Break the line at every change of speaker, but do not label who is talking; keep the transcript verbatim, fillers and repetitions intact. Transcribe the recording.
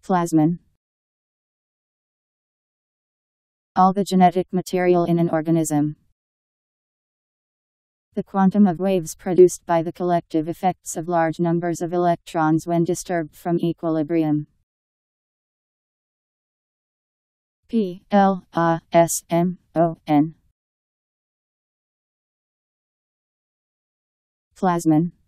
Plasmon. All the genetic material in an organism. The quantum of waves produced by the collective effects of large numbers of electrons when disturbed from equilibrium. P L A S M O N. Plasmon.